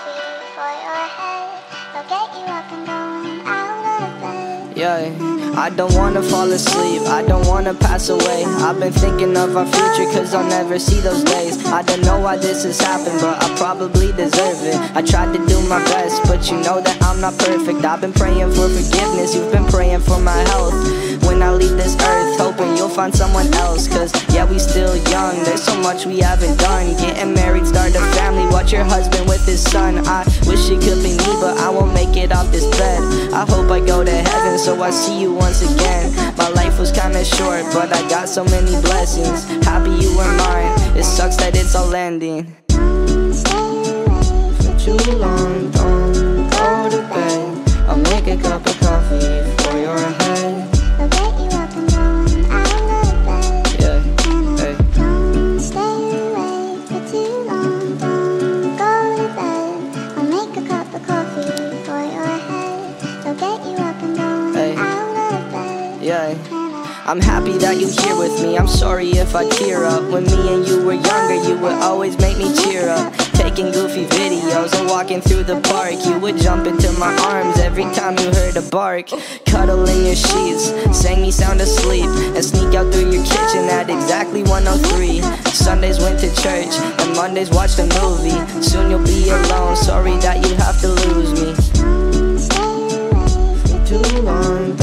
coffee for your head. They'll get you up and going out of bed. Yeah, I don't wanna fall asleep, I don't wanna pass away. I've been thinking of our future cause I'll never see those days. I don't know why this has happened, but I probably deserve it. I tried to do my best, but you know that I'm not perfect. I've been praying for forgiveness, you've been praying for my health. When I leave this earth, hoping you'll find someone else. Cause yeah, we still young, there's so much we haven't done. Getting married, start a family, watch your husband with his son. I wish it could be me, but I won't make it off this bed. I hope I go to heaven, so I see you once again. My life was kinda short, but I got so many blessings. Happy you were mine, it sucks that it's all ending. Stay awake For too long, don't go to bed. I'll make a cup of coffee for your head. they'll get you up and going out of bed. Yeah, hey. Don't stay awake for too long. Don't go to bed. I'll make a cup of coffee for your head. They'll get you up and going Hey. out of bed. Yeah, I'm happy that you're here with me. I'm sorry if I tear up. When me and you were younger, you would always make me cheer up. Taking goofy videos and walking through the park, you would jump into my arms every time you heard a bark. Cuddle in your sheets, sang me sound asleep, and sneak out through your kitchen at exactly 1:03. Sundays went to church, and Mondays watched a movie. Soon you'll be alone, sorry that you have to lose me. Don't stay awake For too long.